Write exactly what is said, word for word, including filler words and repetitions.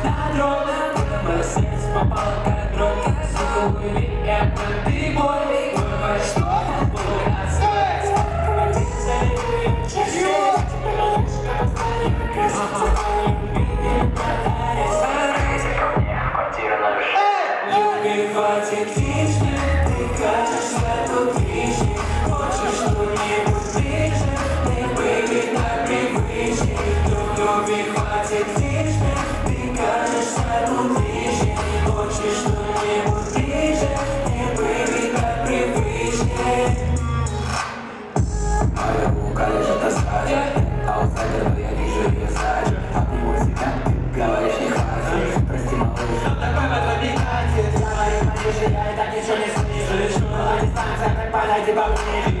на дрон. Мое сердце попало как дрон. Сука, уйми, я ты боль. Ой, что я буду отстать? Любви хватит лишних, ты кажешься тут лишним. Хочешь что-нибудь ближе, не выйдет на привычке. Любви хватит лишних, ты кажешься тут лишним. Хочешь что-нибудь ближе, не выйдет на привычке. Моя рука лежит на саде, аутсайдер, но я вижу ее сзади. Обниму себя, ты говоришь не хватит. Прости, малыш, что такое в этом не хватит? Говори потише, я и так ничего не слышу. Лишь на дистанция, так подойди поближе.